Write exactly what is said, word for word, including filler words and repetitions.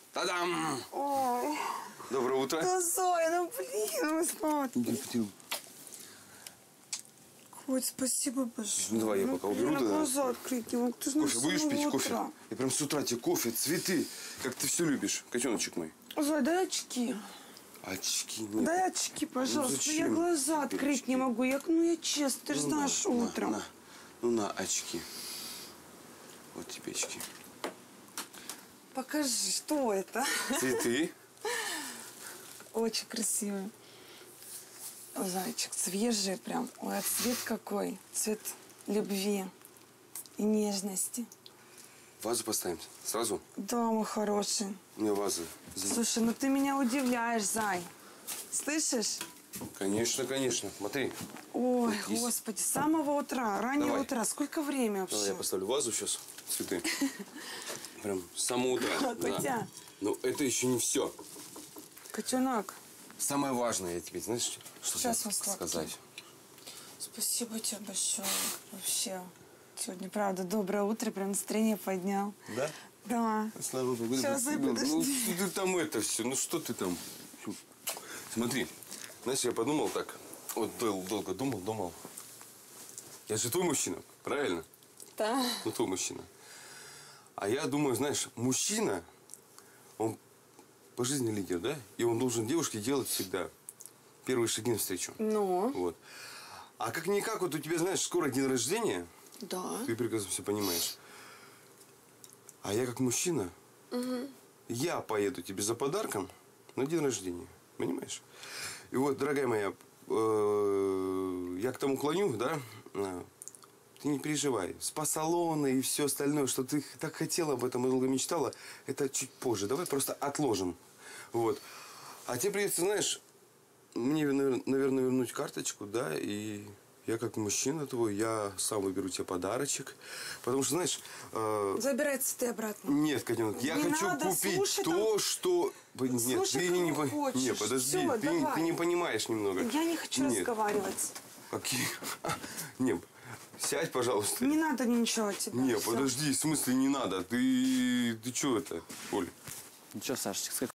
Та-дам! Ой. Доброе утро. Да, Зоя, ну блин, вы смотрите. Коть, спасибо большое. Ну, давай я ну, пока блин, уберу. Я Да. глаза открыть не могу. Ты же Кофе будешь пить? утра. Кофе? Я прям с утра тебе кофе, цветы. Как ты все любишь, котеночек мой. Зоя, дай очки. Очки нет. Дай очки, пожалуйста. Ну, я глаза теперь открыть очки? не могу. Я, ну, я честно, ты же Ну, знаешь, на, утром. На, на. Ну, на очки. Вот тебе очки. Покажи, что это? Цветы. Очень красивый. О, зайчик, свежий прям. Ой, а цвет какой. Цвет любви и нежности. Вазу поставим сразу? Да, мой хороший. У меня ваза. Слушай, ну ты меня удивляешь, Зай. Слышишь? Конечно, конечно. Смотри. Ой, Вот есть. господи, с самого утра, раннего Давай. утра. Сколько времени вообще? Давай я поставлю вазу сейчас. Цветы. Прям с самого утра. Котя. Но это еще не все. Котенок. Самое важное, я тебе, знаешь, что Сейчас сейчас он сладкий. сказать? Спасибо тебе большое. Вообще. Сегодня, правда, доброе утро. Прям настроение поднял. Да? Да. Слава Богу. Сейчас, Зай, ну, подожди. ну, что ты там это все? Ну, что ты там? Смотри. Знаешь, я подумал так. Вот дол долго думал, думал. Я же твой мужчина, правильно? Да. Ну, твой мужчина. А я думаю, знаешь, мужчина, он по жизни лидер, да? И он должен девушке делать всегда первые шаги навстречу. Ну? Вот. А как-никак, вот у тебя, знаешь, скоро день рождения. Да. Ты прекрасно все понимаешь. А я как мужчина, Угу. я поеду тебе за подарком на день рождения. Понимаешь? И вот, дорогая моя, э, я к тому клоню, да? э, Ты не переживай. Спа-салоны и все остальное, что ты так хотела об этом и долго мечтала, это чуть позже. Давай просто отложим. Вот. А тебе придется, знаешь, мне, наверное, вернуть карточку, да, и я как мужчина твой, я сам выберу тебе подарочек. Потому что, знаешь... Э, Забирай цветы обратно. Нет, котенок, я Не хочу надо, купить слушай, то, там... что... Нет, Слушай, ты не, кого по- хочешь. не, подожди, Всё, ты, давай. ты не понимаешь немного. Я не хочу Нет. разговаривать. Какие? Не, сядь, пожалуйста. Не надо ничего от тебя. Не, Всё. подожди, в смысле не надо? Ты, ты что это, Оль? Ну что, Сашечка,